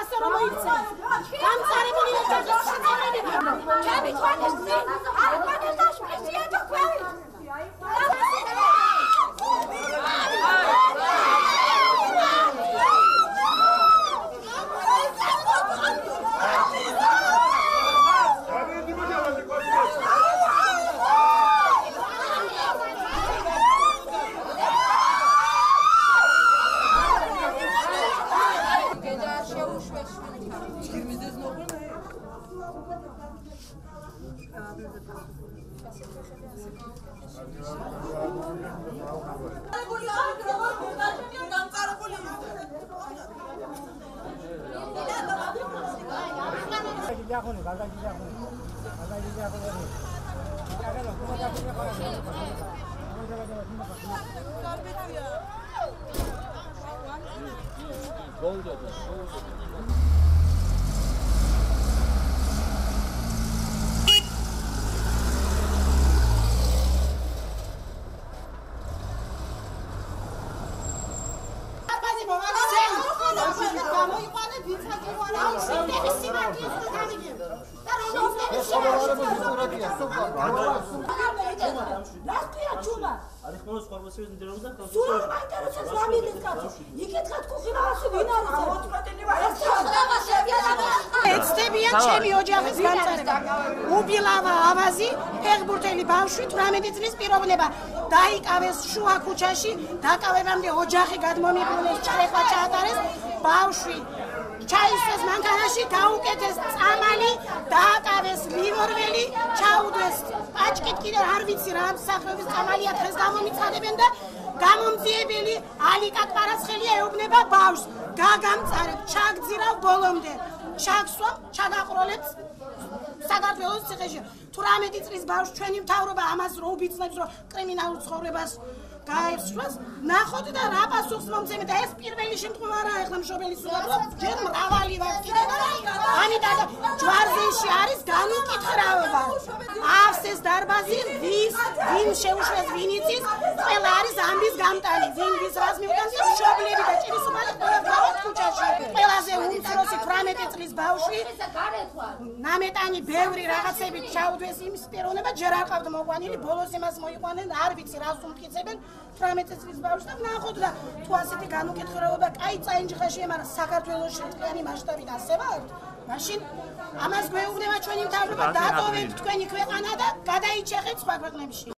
ჩემი ოჯახის განვითარება. უბილავა ავაზი, ფეხბურთელი ბავშვი 18 წლის პიროვნება დაიკავეს შუა ქუჩაში, დაკავებამდე ოჯახი გადმომიბრუნეს, ჭრება ჩაატარეს, ბავშვი ჩაისვეს მანქანაში, დაუკეთეს წამალი, დააკავეს ლივორველი, ჩაუდეს პაჭკით კიდე არ ვიცი რა სახეობის წამალია დღეს გამომიცხადებენ და გამომძიებელი ალიკა კვარაცხელია ეუბნება ბავშვს, გაგამწარებ, ჩაგძირავ ბოლომდე. ჩაგსვა, ჩაგაყროლებს საქართველოს ციხეში. 18 წლის ბავშვს ჩვენი მთავრობა ამას რო უბიცნებს, რომ კრიმინალურ ცხოვრებას გაეცვლას, ნახოთ და რა პასუხს მომცემთ და ეს პირველი შემთხვევა არაა, ახლა მშობელი სულადო, ჯერ მრავალი ვარ კიდე და ამიტომ ჯვარზეში არის განუკითხავება. ავსეს დარბაზი, ვინ შეუშვეს, ვინ იცის, ყველა არის ამბის გამტანი, ვინ ვის რას მიუგანს, მშობლები და ჭირისუბანი ყველა თავად ქუჩაში. ყველაზე უმცროსი 18 წლის ბავშვი ნამეტანი ბევრი რაღაცებით ჩაუდეს იმის პიროვნება, ჯერ არ ყავთ მოყვანილი, ბოლოს იმას მოიყვანენ, არ ვიცი რას უმტკიცებენ 18 წლის ბავშვს და ნახოთ და თუ ასეთი განუკითხავება კაი წაინჯიხაშია, მაგრამ საქართველოში თქვენი მასშტაბით ასე ვარ? მაშინ ამას გვეუბნება ჩვენი მთავრობა, დატოვეთ თქვენი ქვეყანა და გადაიჭეხეთ სხვა ქვეყნებში.